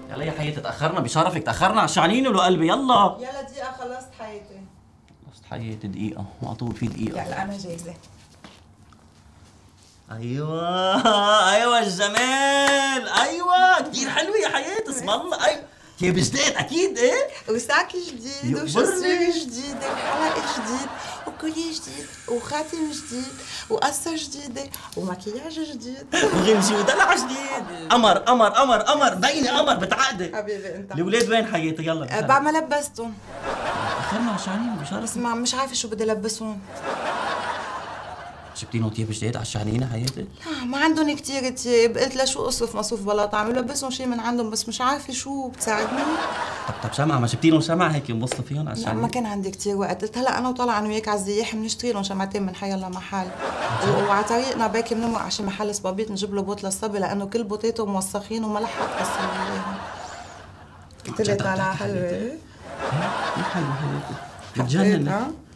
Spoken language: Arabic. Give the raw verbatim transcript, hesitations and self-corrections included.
يلا يا حياتي تأخرنا بشرفك، تأخرنا على الشعنين ولو قلبي. يلا يلا دقيقة خلصت حياتي. خلصت حياتي دقيقة، معطول في دقيقة. يلا أنا جاهزة. أيوة أيوة الجمال، أيوة كثير حلوة يا حياتي اسم الله. أيوة تياب جديد أكيد إيه؟ وساك جديد وشسور جديد وحلق جديد وكولي جديد وخاتم جديد وقصة جديدة ومكياج جديد وغمشي ودلع جديد. قمر قمر قمر قمر بيني قمر بتعقدي. حبيبي انت. الولاد وين حياتي؟ يلا أه بعد ما لبستهم. اخرنا على الشعنين بشرف. بس ما مش عارفة شو بدي لبسهم. جبتينهم تياب جديد على الشعنين حياتي؟ لا ما عندهم كثير تياب، قلت لشو اصرف مصروف بلا طعم لبسهم شيء من عندهم بس مش عارفة شو بتساعدني؟ طب طب شمعة، ما جبتينهم شمعة هيك نبصوا فيهم على لا الشعنين؟ ما كان عندي كثير وقت، قلت هلا انا وطلع انا وياك على الزياح بنشتري لهم شمعتين من حي الله محل، وعلى طريقنا باكي بنمرق على شي محل صبابيط نجيب له بوت للصبي لانه كل بوتاته موسخين وما لحق غسل اياهم. قلت لي طالعة حلوة؟ ايه حلوة حياتي بتجنن.